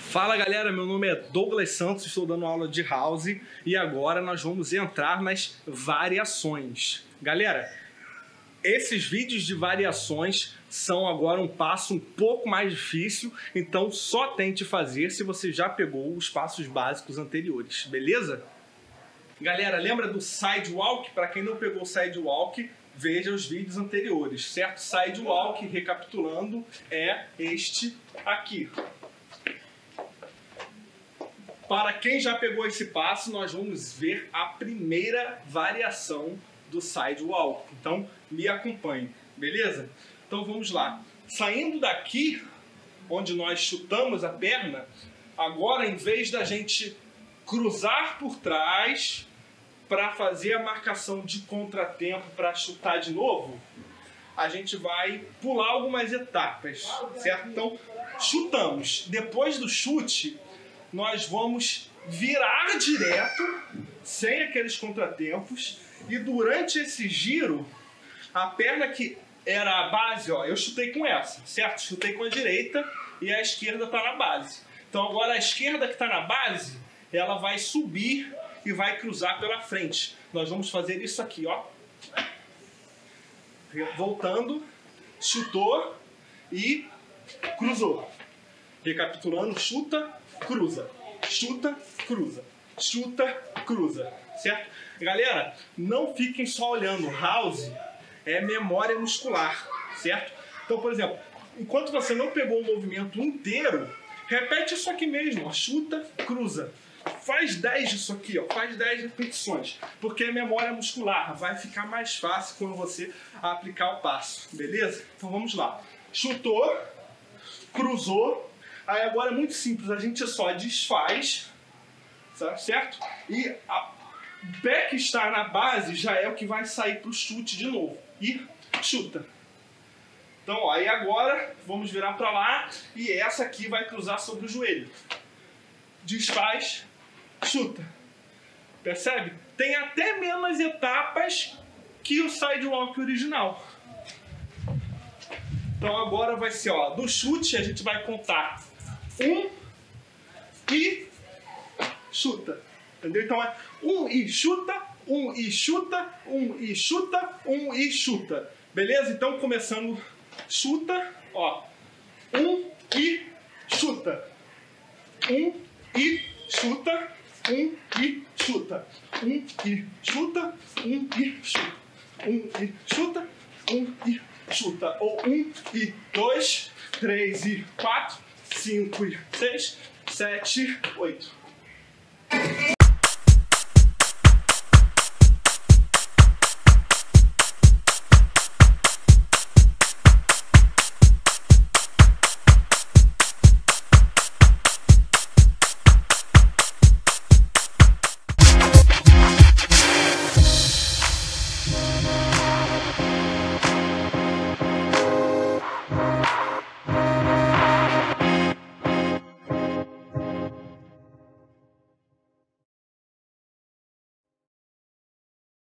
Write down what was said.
Fala galera, meu nome é Douglas Santos, estou dando aula de house e agora nós vamos entrar nas variações. Galera, esses vídeos de variações são agora um passo um pouco mais difícil, então só tente fazer se você já pegou os passos básicos anteriores, beleza? Galera, lembra do sidewalk? Para quem não pegou o sidewalk, veja os vídeos anteriores, certo? Sidewalk, recapitulando, é este aqui. Para quem já pegou esse passo, nós vamos ver a primeira variação do sidewalk. Então, me acompanhe, beleza? Então, vamos lá. Saindo daqui, onde nós chutamos a perna, agora, em vez da gente cruzar por trás para fazer a marcação de contratempo para chutar de novo, a gente vai pular algumas etapas, certo? Então, chutamos. Depois do chute, nós vamos virar direto, sem aqueles contratempos, e durante esse giro, a perna que era a base, ó, eu chutei com essa, certo? Chutei com a direita e a esquerda está na base. Então agora a esquerda que está na base, ela vai subir e vai cruzar pela frente. Nós vamos fazer isso aqui, ó. Voltando, chutou e cruzou. Recapitulando, chuta, cruza, chuta, cruza, chuta, cruza, certo? Galera, não fiquem só olhando. House é memória muscular, certo? Então, por exemplo, enquanto você não pegou o movimento inteiro, repete isso aqui mesmo, ó, chuta, cruza. Faz 10 disso aqui, ó, faz 10 repetições, porque é memória muscular, vai ficar mais fácil quando você aplicar o passo, beleza? Então vamos lá. Chutou, cruzou. Aí agora é muito simples, a gente só desfaz, certo? E o pé que está na base já é o que vai sair para o chute de novo. E chuta. Então, ó, aí agora vamos virar para lá e essa aqui vai cruzar sobre o joelho. Desfaz, chuta. Percebe? Tem até menos etapas que o sidewalk original. Então agora vai ser, ó, do chute a gente vai contar 1 e chuta, entendeu? Então é 1 e chuta, 1 e chuta, 1 e chuta, 1 e chuta, beleza? Então começando, chuta, ó, 1 e chuta, 1 e chuta, 1 e chuta, 1 e chuta, 1 e chuta, 1 e chuta, 1 e chuta, ou 1 e 2, 3 e 4, 5 e 6, 7, 8.